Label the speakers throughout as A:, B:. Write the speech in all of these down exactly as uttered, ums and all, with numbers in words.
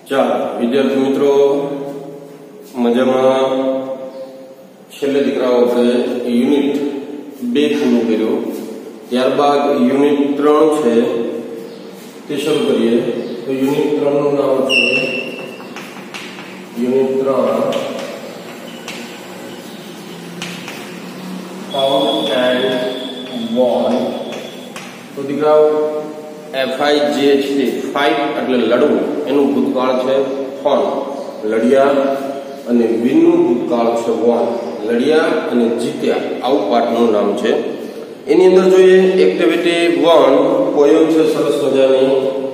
A: ચાલો વિદ્યાર્થી મિત્રો મજામાં છેલ્લે દીકરાઓ આપણે યુનિટ બે પૂરું કર્યું ત્યારબાદ યુનિટ ત્રણ છે તે શરૂ કરીએ તો યુનિટ ત્રણ નું નામ છે યુનિટ ત્રણ ફાઉન્ડ એન્ડ વોન તો દીકરાઓ એફ આઈ જે છે ફાઇટ એટલે લડવું એનું ભૂતકાળ છે ફોન લડ્યા અને વિનનું ભૂતકાળ છે વોન લડ્યા અને જીત્યા આવું પાઠનું નામ છે એની અંદર જોઈએ એક્ટિવિટી વન પોયમ છે સરસ મજાની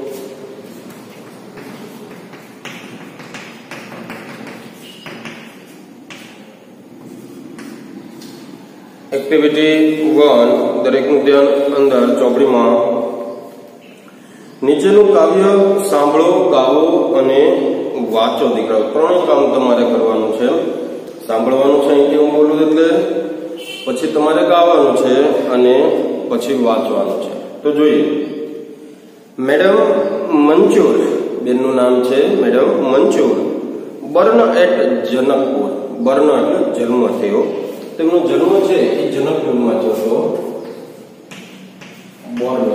A: એક્ટિવિટી વન દરેકનું ધ્યાન અંદર ચોપડીમાં નીચેનું કાવ્ય સાંભળો ગાવો અને વાંચો દીકરાઓ ત્રણેય કામ તમારે કરવાનું છે સાંભળવાનું છે અહીંથી હું બોલું એટલે પછી તમારે ગાવાનું છે અને પછી વાંચવાનું છે તો જોઈએ મેડમ મંચુર બેનનું નામ છે madam Manchur born at Janakpur born એટલે જન્મ થયો તેમનો જન્મ છે એ જનકપુરમાં થયો બર્ન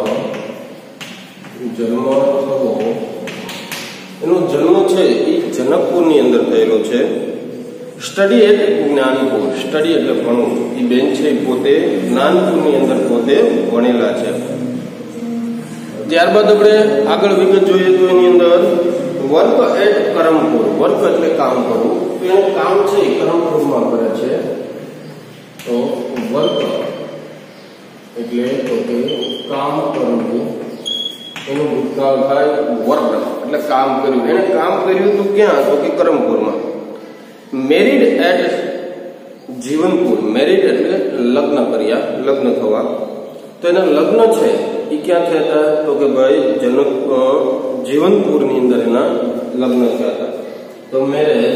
A: જન્મ થયો એનો જન્મ છે એ જનકપુરની અંદર થયેલો છે સ્ટડી એટ જ્ઞાનપુર સ્ટડી એટલે ભણવું એ બેન છે પોતે જ્ઞાનપુરની અંદર પોતે ભણેલા છે ત્યારબાદ આપણે આગળ વિગત જોઈએ તો એની અંદર વર્ક એટ કરમપુર વર્ક એટલે કામ કરવું તો એનું કામ છે એ કરમપુરમાં કરે છે તો વર્ક એટલે પોતે કામ કરવું એનું ભૂતકાળ થાય વર્ક એટલે કામ કર્યું એને કામ કર્યું તો ક્યાં તો કે કરમપુરમાં મેરિડ એટ જીવનપુર મેરિડ એટલે લગ્ન કર્યા લગ્ન થવા તો એના લગ્ન છે એ ક્યાં થયા હતા તો કે ભાઈ જનક જીવનપુરની અંદર એના લગ્ન થયા હતા તો મેરેજ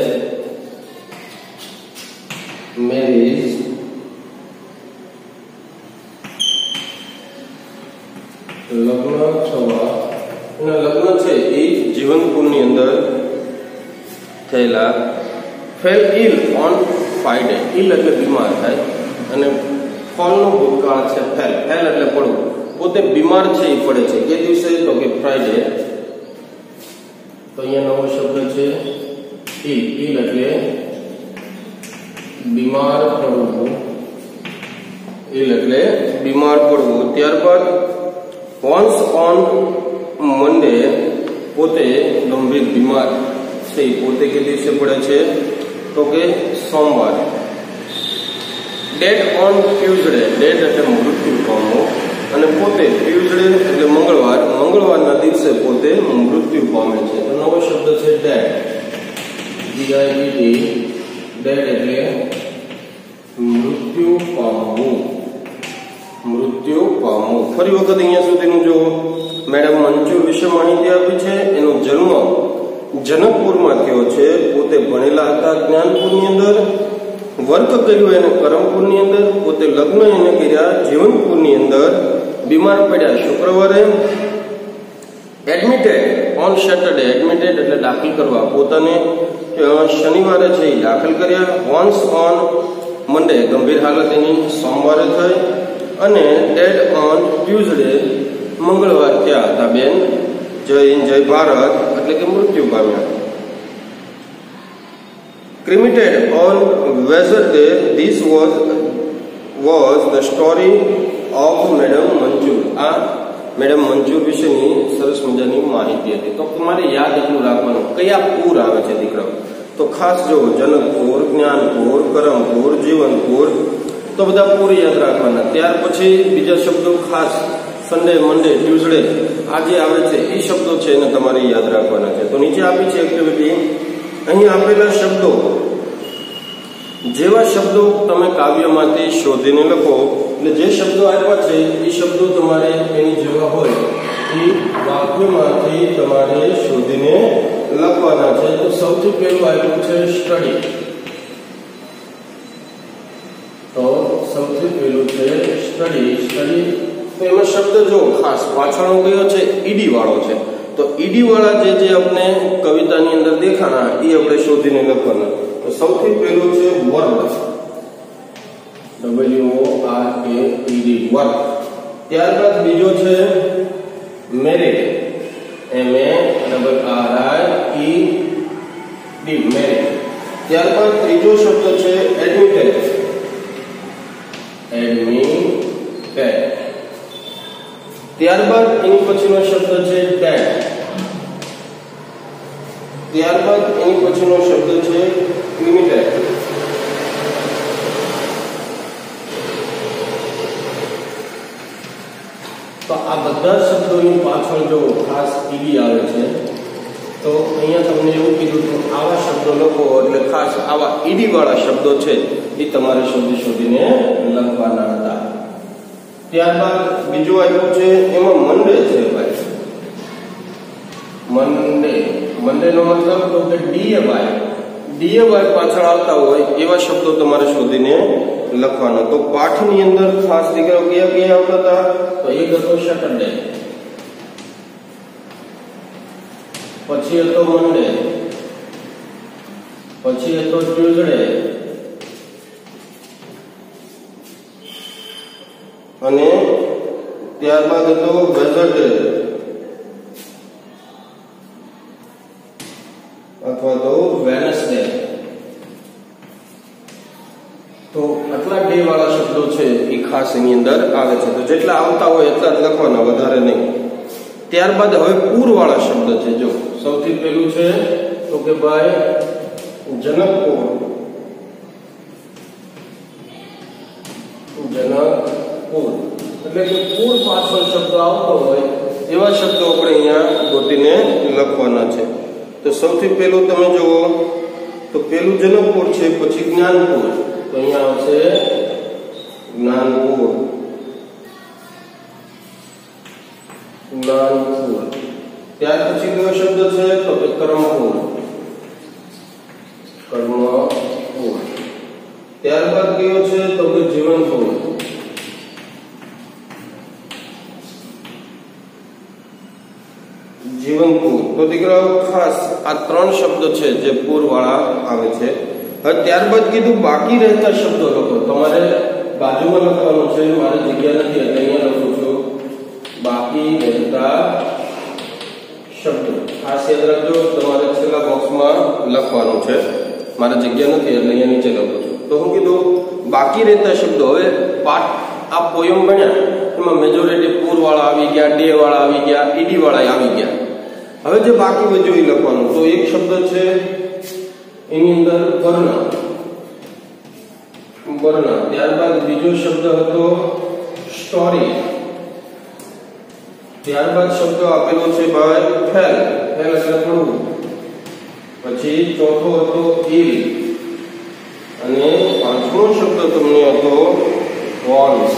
A: મેરેજ લગ્ન થવા એના લગ્ન છે એ જીવનપુરની અંદર થયેલા fell ill on Friday ill એટલે બીમાર થાય અને ફોલનો ભૂતકાળ છે ફેલ ફેલ એટલે પડવું પોતે બીમાર છે એ પડે છે કે દિવસે તો કે ફ્રાઇડે તો અહીંયા નવો શબ્દ છે ઇલ ઇલ એટલે બીમાર પડવું ઇલ એટલે બીમાર પડવું ત્યારબાદ વન્સ ઓન મંડે પોતે ગંભીર બીમાર છે પોતે કે દિવસે પડે છે તો કે સોમવાર ડેટ ઓન ટ્યુઝડે ડેટ એટલે મૃત્યુ પામવું અને પોતે ટ્યુઝડે એટલે મંગળવાર મંગળવારના દિવસે પોતે મૃત્યુ પામે છે તો નવો શબ્દ છે ડેટ ડીઆઈડી ડેટ એટલે મૃત્યુ પામવું મૃત્યુ પામવું ફરી વખત અહીંયા સુધીનું જો મેડમ મંચુર વિશે માહિતી આપી છે એનો જન્મ જનકપુરમાં થયો છે પોતે ભણેલા હતા જ્ઞાનપુરની અંદર વર્ક કર્યું એને કરમપુરની અંદર પોતે લગ્ન એને કર્યા જીવનપુરની અંદર બીમાર પડ્યા શુક્રવારે એડમિટેડ ઓન સેટરડે એડમિટેડ એટલે દાખલ કરવા પોતાને શનિવારે છે એ દાખલ કર્યા વન્સ ઓન મંડે ગંભીર હાલત એની સોમવારે થઈ અને ડેડ ઓન ટ્યુઝડે મંગળવાર થયા હતા બેન જય હિન્દ જય ભારત એટલે કે મૃત્યુ પામ્યા ક્રિમિટેડ ઓન વેઝરડે this was was the story of madam Manchur આ મેડમ મંચુર વિશેની સરસ મજાની માહિતી હતી તો તમારે યાદ એટલું રાખવાનું કયા પૂર આવે છે દીકરાઓ તો ખાસ જો જનકપુર જ્ઞાનપુર કરમપુર જીવનપુર તો બધા પૂર યાદ રાખવાના ત્યાર પછી બીજા શબ્દો ખાસ સન્ડે મંડે ટ્યુઝડે આ જે આવે છે એ શબ્દો છે એને તમારે યાદ રાખવાના છે તો નીચે આપી છે એક્ટિવિટી અહીં આપેલા શબ્દો જેવા શબ્દો તમે કાવ્યમાંથી શોધીને લખો એટલે જે શબ્દો આપ્યા છે એ શબ્દો તમારે એની જેવા હોય એ વાક્યમાંથી તમારે શોધીને લખવાના છે તો સૌથી પહેલું આપ્યું છે સ્ટડી તો સૌથી પહેલું છે સ્ટડી સ્ટડી તો એમાં શબ્દ જો ખાસ પાછળનો કયો છે ઈડી વાળો છે તો ઈડી વાળા જે જે આપણે કવિતાની અંદર દેખાણા એ આપણે શોધીને લખવાના. તો સૌથી પહેલું છે worked, W O R K E D worked. ત્યારબાદ બીજો છે married, M A double R I E D married. ત્યારબાદ ત્રીજો શબ્દ છે એડમિટેડ, એડમિટેડ. ત્યારબાદ એની પછીનો શબ્દ છે ડેટ. ત્યારબાદ એની પછીનો શબ્દ છે લિમિટેડ. તો આ બધા શબ્દોની પાછળ જો ખાસ ઈડી આવે છે તો અહીંયા તમને એવું કીધું કે આવા શબ્દો લખો, એટલે ખાસ આવા ઈડી વાળા શબ્દો છે એ તમારે શોધી શોધીને લખવાના હતા. ત્યારબાદ બીજું આવ્યું છે એમાં મંડે છે ભાઈ, મંડે. મંડે નો મતલબ તો કે ડીએવાય, ડીએવાય પાછળ આવતા હોય એવા શબ્દો તમારે શોધીને લખવાના. તો પાઠની અંદર ખાસ દીકરાઓ કયા કયા આવતા હતા? તો એક હતો સેટરડે, પછી હતો મંડે, પછી હતો ટ્યુઝડે, અને ત્યારબાદ હતો વેઝરડે અથવા તો વેનસડે. તો આટલા ડે વાળા શબ્દો છે એ ખાસ એની અંદર આવે છે. તો જેટલા આવતા હોય એટલા જ લખવાના, વધારે નહીં. ત્યારબાદ હવે પૂર વાળા શબ્દ છે. જો સૌથી પહેલું છે તો કે ભાઈ જનકપુર, જનકપુર. એટલે કે પૂર પાછળ શબ્દ આવતો હોય એવા શબ્દો આપણે અહીંયા ગોતીને લખવાના છે. તો સૌથી પહેલું તમે જુઓ તો પેલું જનકપુર છે, પછી જ્ઞાનપુર. તો અહીંયા આવશે જ્ઞાનપુર, જ્ઞાનપુર. ત્યાર પછી કયો શબ્દ છે તો કે કર્મપુર, કર્મપુર. ત્યારબાદ કયો છે તો કે જીવનપુર, જીવનપુર. તો દીકરાઓ ખાસ આ ત્રણ શબ્દ છે જે પૂર વાળા આવે છે. હવે ત્યારબાદ કીધું બાકી રહેતા શબ્દો લખો. તમારે બાજુમાં લખવાનું છે, મારે જગ્યા નથી એટલે અહીંયા લખું છું બાકી રહેતા શબ્દો. ખાસ યાદ રાખજો, તમારે છેલ્લા બોક્સમાં લખવાનું છે. મારે જગ્યા નથી એટલે અહીંયા નીચે લખું છું. તો હું કીધું બાકી રહેતા શબ્દો. હવે પાઠ આ પોયમ બન્યા એમાં મેજોરિટી પૂર વાળા આવી ગયા, ડે વાળા આવી ગયા, ઈડી વાળા આવી ગયા. હવે જે બાકી વધ્યું એ લખવાનું. તો એક શબ્દ છે એની અંદર વર્ણ, વર્ણ. ત્યારબાદ બીજો શબ્દ હતો સ્ટોરી. ત્યારબાદ શબ્દ આપેલો છે ભાઈ ફેલ, ફેલ એટલે પડવું. પછી ચોથો હતો ઈલ, અને પાંચમો શબ્દ તમને હતો વોન્સ.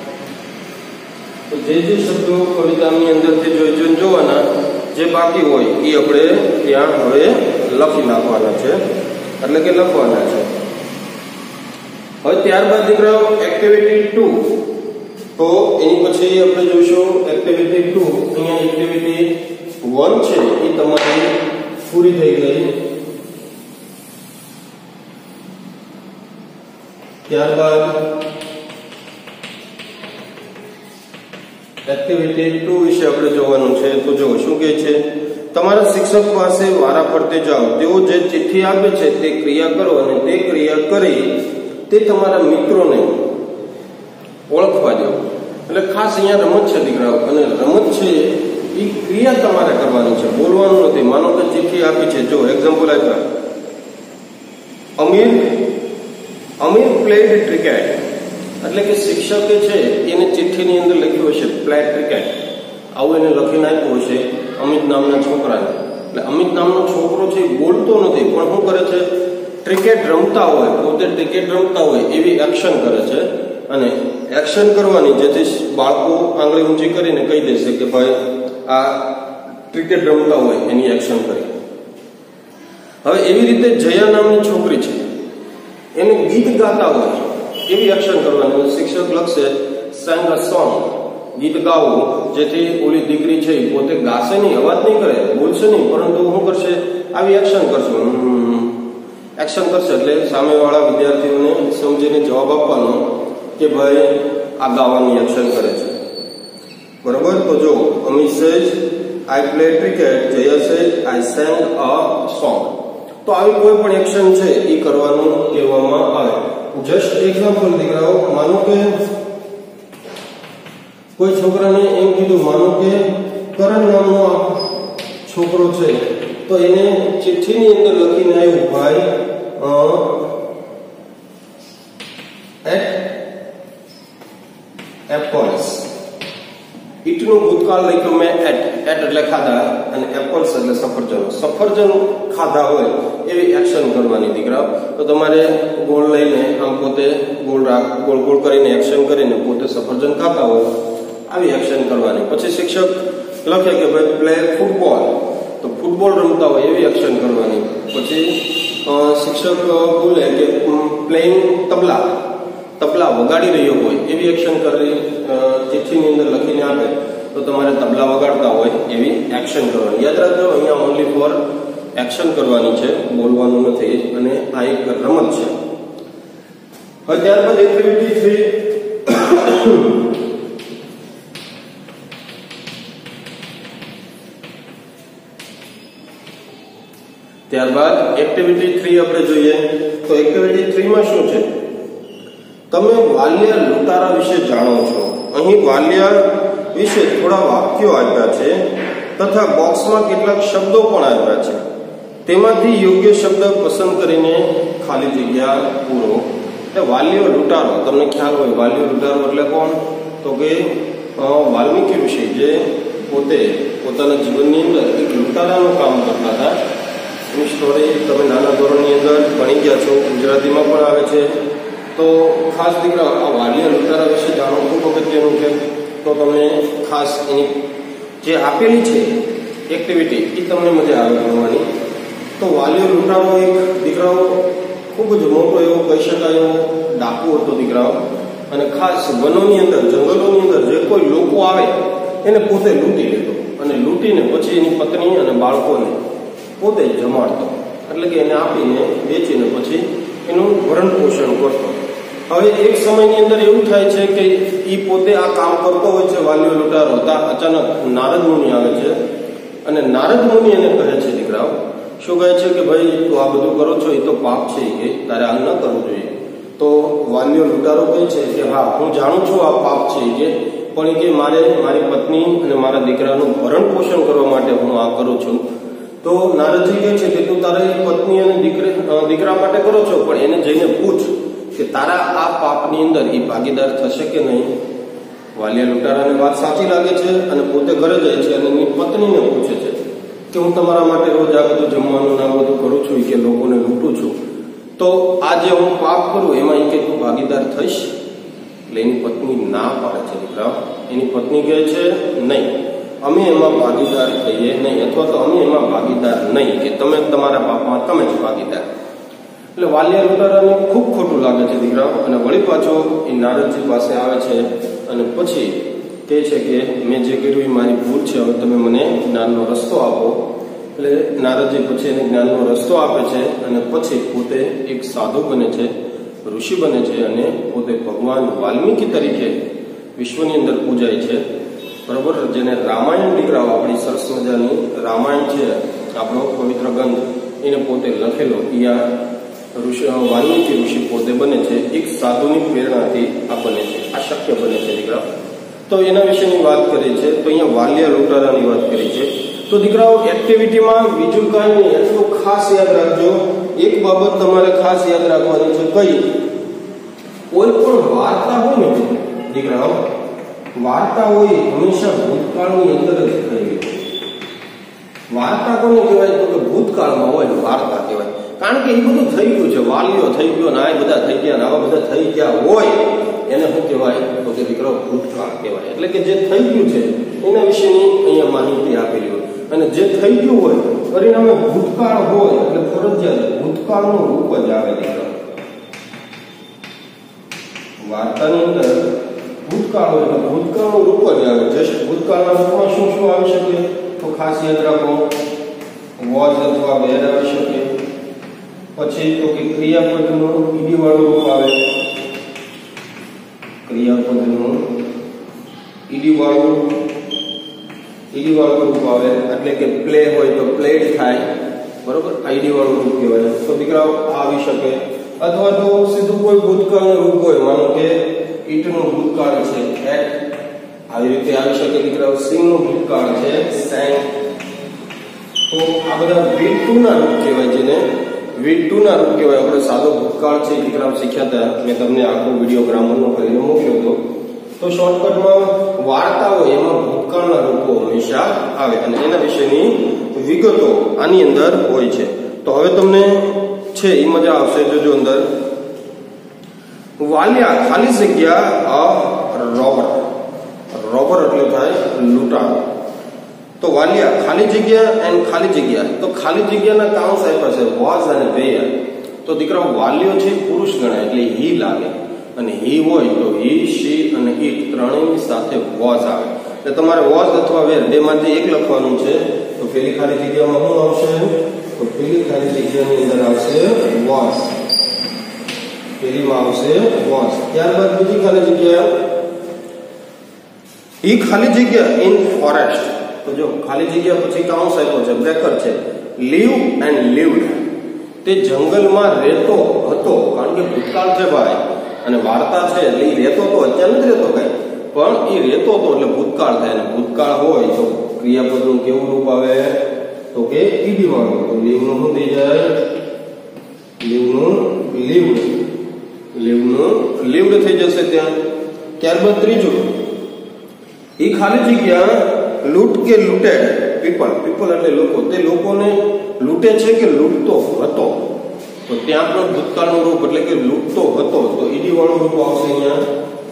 A: તો જે જે શબ્દો કવિતાની અંદરથી જોઈ જોઈને જોવાના, જે બાકી હોય એ આપણે ત્યાં હવે લખી નાખવાના છે, એટલે કે લખવાના છે. હવે ત્યારબાદ દીકરાઓ એક્ટિવિટી ટુ. તો એની પછી આપણે જોઈશું એક્ટિવિટી ટુ. અહીંયા એક્ટિવિટી વન છે એ તમારી પૂરી થઈ ગઈ. ત્યારબાદ એક્ટિવિટી ટુ વિશે આપણે જોવાનું છે. તો જો શું કહે છે, તમારા શિક્ષક પાસે વારા ફરતે જાઓ, તેઓ જે ચિઠ્ઠી આપે છે તે ક્રિયા કરો, અને તે ક્રિયા કરી તે તમારા મિત્રોને ઓળખવા દો. એટલે ખાસ અહીંયા રમત છે દીકરાઓ, અને રમત છે એ ક્રિયા તમારે કરવાની છે, બોલવાનું નથી. માનો કે ચિઠ્ઠી આપી છે, જો એક્ઝામ્પલ આપ્યા, અમીર અમીર પ્લેડ ક્રિકેટ. એટલે કે શિક્ષકે છે એને ચિઠ્ઠીની અંદર લખ્યું હશે પ્લેડ ક્રિકેટ, આવું એને લખીને આપ્યું હશે અમિત નામના છોકરાને. એટલે અમિત નામનો છોકરો છે એ બોલતો નથી, પણ શું કરે છે, ક્રિકેટ રમતા હોય, પોતે ક્રિકેટ રમતા હોય એવી એક્શન કરે છે. અને એક્શન કરવાની, જેથી બાળકો આંગળી ઊંચી કરીને કહી દેશે કે ભાઈ આ ક્રિકેટ રમતા હોય એની એક્શન કરી. હવે એવી રીતે જયા નામની છોકરી છે, એને ગીત ગાતા હોય એવી એક્શન કરવાની. શિક્ષક લખશે sang a song, ગીત ગાવું, જેથી ઓલી દીકરી છે એ પોતે ગાશે નહીં, અવાજ નહીં કરે, બોલશે નહીં, પરંતુ શું કરશે, આવી એક્શન કરશે, એક્શન કરશે. એટલે સામેવાળા વિદ્યાર્થીઓને સમજીને જવાબ આપવાનો કે ભાઈ આ ગાવાની એક્શન કરે છે. બરોબર. તો જો અમિત સેજ આઈ પ્લે ક્રિકેટ, જય સેજ આઈ સેંગ અ સોંગ. તો આવી કોઈ પણ એક્શન છે એ કરવાનું કહેવામાં આવે. જસ્ટ એક્ઝામ્પલ દીકરાઓ, માનો કે કોઈ છોકરાને એમ કીધું, માનો કે કરણ નામનો છોકરો છે, તો એને ચિઠ્ઠીની અંદર લખીને આવ્યું, ભાઈ એટ એપલ્સ. ઈટનું ભૂતકાળ લખ્યું મેં એટ, એટ એટલે ખાધા અને એપલ્સ એટલે સફરજન. સફરજન ખાધા હોય એવી એક્શન કરવાની દીકરા. તો તમારે ગોળ લઈને આમ પોતે ગોળ રાખ ગોળ ગોળ કરીને એક્શન કરીને પોતે સફરજન ખાતા હોય આવી એક્શન કરવાની. પછી શિક્ષક લખે કે ભાઈ પ્લે ફૂટબોલ, તો ફૂટબોલ રમતા હોય એવી એક્શન કરવાની. પછી શિક્ષક બોલે કે પ્લેઇંગ તબલા, તબલા વગાડી રહ્યો હોય એવી એક્શન કરી ચિઠ્ઠીની અંદર લખીને આપે, તો તમારે તબલા વગાડતા હોય એવી એક્શન કરવાની. યાદ રાખજો, અહીંયા ઓનલી ફોર એક્શન કરવાની છે, બોલવાનું નથી. અને આ એક રમત છે. હવે ત્યારબાદ એક્ટિવિટી થ્રી. ત્યારબાદ એક્ટિવિટી થ્રી આપણે જોઈએ. તો એક્ટિવિટી થ્રી માં શું છે, તમે વાલિયા લૂંટારા વિશે જાણો છો. અહીં વાલિયા વિશે થોડા વાક્યો આપ્યા છે તથા બોક્સમાં કેટલાક શબ્દો પણ આપ્યા છે. તેમાંથી યોગ્ય શબ્દ પસંદ કરીને ખાલી જગ્યા પૂરો. એટલે વાલિયો લૂંટારો, તમને ખ્યાલ હોય વાલિયો લૂંટારો એટલે કોણ, તો કે વાલ્મીકી ઋષિ જે પોતે પોતાના જીવનની અંદર એક લૂંટારાનું કામ કરતા હતા. એની સ્ટોરી તમે નાના ધોરણની અંદર ભણી ગયા છો, ગુજરાતીમાં પણ આવે છે. તો ખાસ દીકરા આ વાલિયા લૂંટારા વિશે જાણો ખૂબ અગત્યનું છે. તો તમે ખાસ એની જે આપેલી છે એક્ટિવિટી એ તમને મજા આવે ભણવાની. તો વાલિયો લૂંટારો એક દીકરાઓ ખૂબ જ મોટો એવો કહી શકાય એવો ડાકુ હતો દીકરાઓ. અને ખાસ વનોની અંદર, જંગલોની અંદર જે કોઈ લોકો આવે એને પોતે લૂંટી લેતો અને લૂંટીને પછી એની પત્ની અને બાળકોને પોતે જ જમાડતો. એટલે કે એને આપીને વેચીને પછી એનું ભરણ પોષણ કરતો. હવે એક સમયની અંદર એવું થાય છે કે એ પોતે આ કામ કરતો હોય છે વાલિયો લૂંટારો. અચાનક નારદ મુનિ આવે છે અને નારદ મુનિ એને કહે છે દીકરાઓ, શું કહે છે કે ભાઈ તું આ બધું કરો છો એ તો પાપ છે, કે તારે આ ન કરવું જોઈએ. તો વાલિયો લૂંટારો કહે છે કે હા હું જાણું છું આ પાપ છે, કે પણ કે મારે મારી પત્ની અને મારા દીકરાનું ભરણ પોષણ કરવા માટે હું આ કરું છું. તો નારદજી કહે છે કે તું તારી પત્ની અને દીકરા દીકરા માટે કરો છો, પણ એને જઈને પૂછ કે તારા આ પાપની અંદર એ ભાગીદાર થશે કે નહીં. વાલિયા લૂંટારાને વાત સાચી લાગે છે અને પોતે ઘરે જાય છે અને એની પત્નીને પૂછે છે કે હું તમારા માટે રોજ આ બધું જમવાનું ના બધું કરું છું કે લોકોને લૂંટું છું, તો આ જે હું પાપ કરું એમાં એ કે તું ભાગીદાર થઈશ. એટલે એની પત્ની ના પાડે છે દીકરા. એની પત્ની કહે છે નહીં, અમે એમાં ભાગીદાર થઈએ નહીં, અથવા તો અમે એમાં ભાગીદાર નહીં, કે તમે તમારા પાપમાં તમે જ ભાગીદાર. એટલે વાલિયા લૂંટારાને ખૂબ ખોટું લાગે છે દીકરા. અને વળી પાછો એ નારદજી પાસે આવે છે અને પછી કહે છે કે મેં જે કર્યું એ મારી ભૂલ છે, હવે તમે મને જ્ઞાનનો રસ્તો આપો. એટલે નારદજી પછી એને જ્ઞાનનો રસ્તો આપે છે અને પછી પોતે એક સાધુ બને છે, ઋષિ બને છે અને પોતે ભગવાન વાલ્મીકી તરીકે વિશ્વની અંદર પૂજાય છે. બરોબર. જેને રામાયણ દીકરાઓ, આપણી સરસ મજાની રામાયણ છે આપણો પવિત્ર ગ્રંથ, એને પોતે લખેલો યા ઋષિ વાલ્મીકી ઋષિ પોતે બને છે. એક સાધુની પ્રેરણાથી આ બને છે, આ શક્ય બને છે દીકરા. તો એના વિશેની વાત કરી છે. તો અહીંયા વાલિયા લૂંટારાની વાત કરી છે. તો દીકરાઓ એક્ટિવિટીમાં બીજું કાંઈ નહીં, એટલું ખાસ યાદ રાખજો. એક બાબત તમારે ખાસ યાદ રાખવાની છે. કઈ? કોઈ પણ વાર્તા હોય ને દીકરાઓ, વાર્તા હોય હંમેશા ભૂતકાળની અંદર જ થયેલી. વાર્તા કોને કહેવાય? તો કે ભૂતકાળમાં હોય વાર્તા કહેવાય. કારણ કે એ બધું થઈ ગયું છે, વાલીઓ થઈ ગયો ને આ બધા થઈ ગયા, આવા બધા થઈ ગયા હોય એને શું કહેવાય? તો કે દીકરો ભૂતકાળ કહેવાય. એટલે કે જે થઈ ગયું છે એના વિશેની અહીંયા માહિતી આપેલી હોય. અને જે થઈ ગયું હોય પરિણામે ભૂતકાળ હોય એટલે ફરજિયાત ભૂતકાળનું રૂપ જ આવે દીકરો. વાર્તાની અંદર ભૂતકાળ હોય તો ભૂતકાળનું રૂપ જ આવે. જસ્ટ ભૂતકાળના રૂપમાં શું શું આવી શકે તો ખાસ યાદ રાખો, વોઝ અથવા વેર આવી શકે. પછી તો કે ક્રિયાપદનું ઈડી વાળું રૂપ આવે, ક્રિયાપદનું ઈડી વાળું ઈડી વાળું રૂપ આવે, એટલે કે પ્લે હોય તો પ્લેડ થાય, બરોબર, આઈડી વાળું રૂપ કહેવાય. તો દીકરાઓ આવી શકે. અથવા તો સીધું કોઈ ભૂતકાળનું રૂપ હોય, માનો કે ઈટનું ભૂતકાળ છે એટ, આવી રીતે આવી શકે દીકરાઓ. સિંગનું ભૂતકાળ છે સેંગ. તો આ બધા વી ટુ ના રૂપ કહેવાય, જેને વી ટુ ના રૂપ કહેવાય. આપણે સાદો ભૂતકાળ છે દીકરાઓ શીખ્યા હતા, મેં તમને આખો વિડીયો ગ્રામરનો કરીને મોકલ્યો હતો. તો શોર્ટકટમાં વાર્તા હોય એમાં ભૂતકાળના રૂપો હંમેશા આવે અને એના વિશેની વિગતો આની અંદર હોય છે. તો હવે તમને છે એ મજા આવશે. જોજો અંદર, વાલિયા ખાલી જગ્યા અ રોબર. રોબર એટલે થાય લૂંટારો. તો વાલિયા ખાલી જગ્યા એન્ડ ખાલી જગ્યા. તો ખાલી જગ્યાના કાઉન્સ આપ્યા છે વોઝ અને વેર. તો દીકરા વાલિયો છે પુરુષ ગણાય એટલે હી લાગે, અને હી હોય તો હી, શી અને ઇટ ત્રણેયની સાથે વોઝ આવે. એટલે તમારે વોઝ અથવા વેર બેમાંથી એક લખવાનું છે. તો પેલી ખાલી જગ્યામાં શું આવશે? તો પેલી ખાલી જગ્યાની અંદર આવશે વોઝ. પેલીમાં આવશે વોઝ. ત્યારબાદ બીજી ખાલી જગ્યા, ઈ ખાલી જગ્યા ઇન ફોરેસ્ટ. તો જો ખાલી જગ્યા પછી કાઉન્સ આપ્યો છે, બ્રેકર છે, લીવ એન્ડ લીવડ. તે જંગલમાં રહેતો હતો, કારણ કે ભૂતકાળ છે ભાઈ, અને વાર્તા છે એટલે એ રહેતો તો, અત્યારે નથી રહેતો કઈ, પણ એ રહેતો હતો એટલે ભૂતકાળ થાય. અને ભૂતકાળ હોય તો ક્રિયાપદનું કેવું રૂપ આવે? તો કે ઈડી વાળું. તો લીવનું શું થઈ જાય? લીવનું લીવડ. લીવનું લીવડ થઈ જશે ત્યાં. ત્યારબાદ ત્રીજું, એ ખાલી જગ્યા લૂંટ કે લૂંટેડ પીપલ. પીપલ એટલે લોકો. તે લોકોને લૂંટે છે કે લૂંટતો હતો? તો ત્યાં પણ ભૂતકાળનું રૂપ એટલે કે લૂંટતો હતો. તો ઈડી વાળું રૂપ આવશે અહીંયા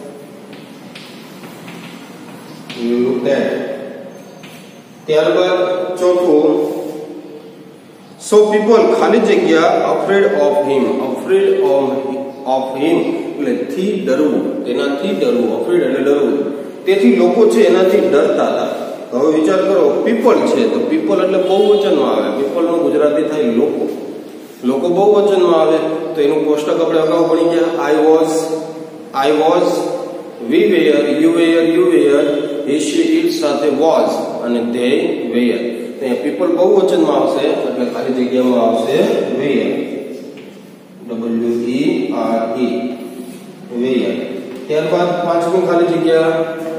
A: લૂંટેડ. ત્યારબાદ ચોથું, સો પીપલ ખાલી જગ્યા afraid of him. Afraid of him એટલે થી ડરવું, તેનાથી ડરવું. અફ્રેડ એટલે ડરવું. તેથી લોકો છે એનાથી ડરતા હતા. હવે વિચાર કરો, પીપલ છે તો પીપલ એટલે બહુવચનમાં આવે. પીપલ નું ગુજરાતી થાય લોકો. લોકો બહુવચનમાં આવે તો એનું કોષ્ટક આપણે અગાઉ ભણી ગયા. I was, I was, we were, you were, you were, he, she, it સાથે વોઝ અને ધે વેયર. અહીંયા પીપલ બહુવચનમાં આવશે એટલે ખાલી જગ્યામાં આવશે were. W E R E, were. ત્યારબાદ પાંચમી ખાલી જગ્યા,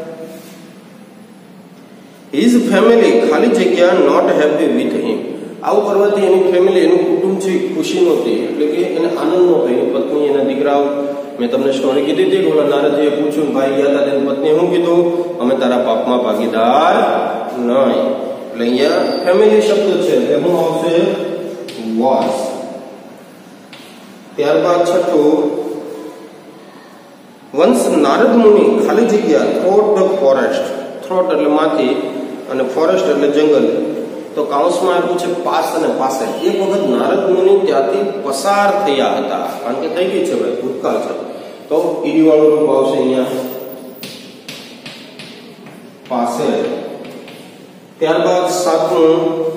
A: હિઝ ફેમિલી ખાલી જગ્યા નોટ હેપી વિથ હિમ. આવું કરવાથી એની ફેમિલી, એનું કુટુંબ છે ખુશી નહોતી, એટલે કે એને આનંદ નહોતો. એની પત્ની, એના દીકરાઓ, મેં તમને સ્ટોરી કીધી હતી કે ઓલા નારદજીએ પૂછ્યું, ભાઈ ગયા હતા, તેની પત્નીએ શું કીધું? અમે તારા પાપમાં ભાગીદાર નહીં. એટલે અહીંયા ફેમિલી શબ્દ છે એટલે શું આવશે? વોઝ. ત્યારબાદ છઠ્ઠું, વંશ નારદ મુનિ ખાલી જગ્યા થ્રોટ ધ ફોરેસ્ટ. થ્રોટ એટલે માથી અને ફોરેસ્ટ એટલે જંગલ. તો કાઉન્સમાં આપ્યું છે પાસ અને પાસે. એક વખત નારદ મુનિ ત્યાંથી પસાર થયા હતા, કારણ કે થઈ ગઈ છે ભાઈ, ભૂતકાળ છે. તો ઈડી વાળું રૂપ આવશે અહીંયા પાસે. ત્યારબાદ સાતમું,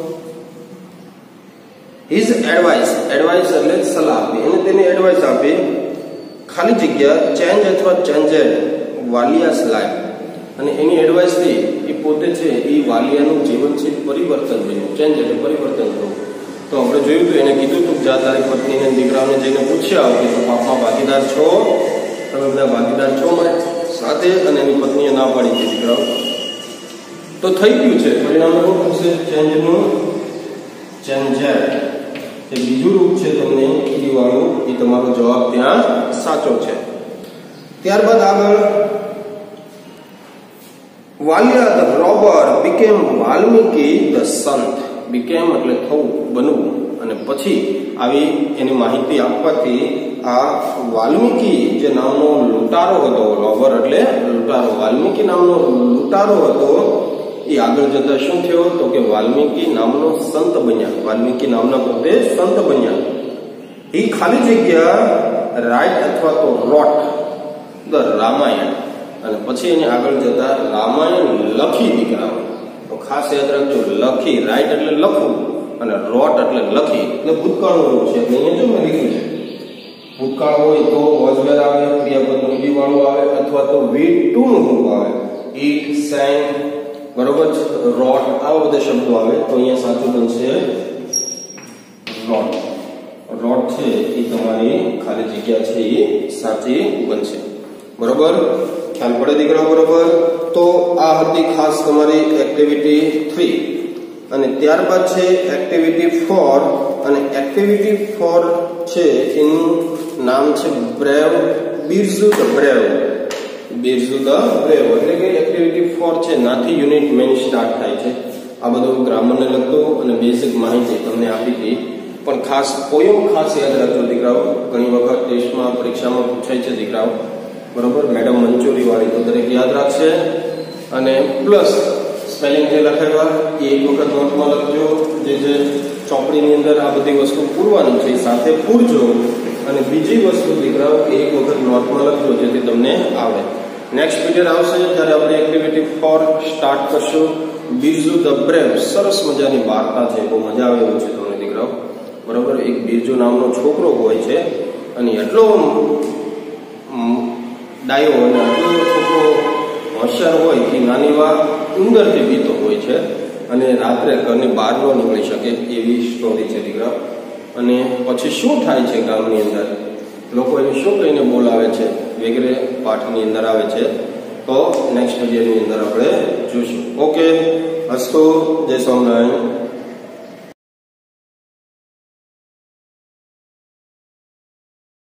A: હિઝ એડવાઇસ. એડવાઇસ એટલે સલાહ આપી, એને તેની એડવાઇસ આપી. ખાલી જગ્યા ચેન્જ અથવા ચેન્જેડ વાલિયાસ લાઈફ. અને એની એડવાઇસથી એ પોતે છે એ વાલિયાનું જીવન છે પરિવર્તન થયું. ચેન્જ એટલે પરિવર્તન થયું. તો આપણે જોયું હતું, એને કીધું હતું કે જા તારી પત્નીને દીકરાઓને જઈને પૂછ્યા કે તું પાપમાં ભાગીદાર છો? તમે બધા ભાગીદાર છો મારી સાથે? અને એની પત્નીએ ના પાડી હતી દીકરાઓ. તો થઈ ગયું છે. પરિણામ શું થશે? ચેન્જનું ચેન્જેડ. જે બીજું રૂપ છે તમને ઈડી વાળું, એ તમારો જવાબ ત્યાં સાચો છે. ત્યારબાદ આગળ, Valiya the robber became Valmiki the sant. Became એટલે થવું, બનવું. અને પછી આવી એની માહિતી આપવાથી આ વાલ્મીકી જે નામનો લૂંટારો હતો, રોબર એટલે લૂંટારો, વાલ્મીકી નામનો લૂંટારો હતો, એ આગળ જતા શું થયો? તો કે વાલ્મીકી નામનો સંત બન્યા. વાલ્મીકી નામના પોતે સંત બન્યા. એ ખાલી જગ્યા રાઇટ અથવા તો રોટ ધ રામાયણ. અને પછી એને આગળ જતા રામાયણ લખી દીકરાઓ. તો ખાસ યાદ રાખજો, લખી, રાઈટ એટલે લખવું અને રોટ એટલે લખી, એટલે ભૂતકાળનું છે. અહીંયા જો મેં લખ્યું છે ભૂતકાળ હોય તો વોઝવેર આવે, ક્રિયાપદ ઊંડી વાળું આવે, અથવા તો વી ટુ નું રૂપ આવે. ઈટ, સેંગ, બરોબર, રોટ, આવા બધા શબ્દો આવે. તો અહીંયા સાચું બનશે રોટ. રોટ છે એ તમારી ખાલી જગ્યા છે એ સાચી બનશે. બરોબર, ખ્યાલ પડે દીકરાઓ? બરોબર. તો આ હતી ખાસ તમારી એક્ટિવિટી થ્રી. અને ત્યારબાદ છે એક્ટિવિટી ફોર. અને એક્ટિવિટી ફોર છે એનું નામ છે brave, Birju the brave. Birju the brave એટલે કે એક્ટિવિટી ફોર છે નાથી યુનિટ મેન સ્ટાર્ટ થાય છે. આ બધું ગ્રામરને લગતું અને બેઝિક માહિતી તમને આપી હતી. પણ ખાસ પોયમ ખાસ યાદ રાખજો દીકરાઓ, ઘણી વખત ટેસ્ટમાં પરીક્ષામાં પૂછાય છે દીકરાઓ. બરોબર, મેડમ મંચુરી વાળી તો દરેક યાદ રાખશે. અને પ્લસ સ્પેલિંગ જે લખાવ્યા એ એક વખત નોટમાં લખજો. જે જે ચોપડીની અંદર આ બધી વસ્તુ પૂરવાની છે એ સાથે પૂરજો. અને બીજી વસ્તુ દીકરાઓ એક વખત નોટમાં લખજો જેથી તમને આવડે. નેક્સ્ટ પીરિયડ આવશે ત્યારે આપણે એક્ટિવિટી ફોર સ્ટાર્ટ કરશું. બિરજુ ધ બ્રેવ, સરસ મજાની વાર્તા છે, બહુ મજા આવે એવું છે તમને દીકરાઓ. બરોબર, એક બિરજુ નામનો છોકરો હોય છે અને એટલો ડાયો અને એટલો છોકરો હોશિયાર હોય કે નાની વાત ઉંદરથી બીતો હોય છે અને રાત્રે ઘરની બહાર ન નીકળી શકે એવી સ્ટોરી છે દીકરા. અને પછી શું થાય છે ગામની અંદર, લોકો એને શું કહીને બોલાવે છે વગેરે પાઠની અંદર આવે છે. તો નેક્સ્ટ વિડીયોની અંદર આપણે જોઈશું. ઓકે, હસ્તો, જય સ્વામિનારાયણ.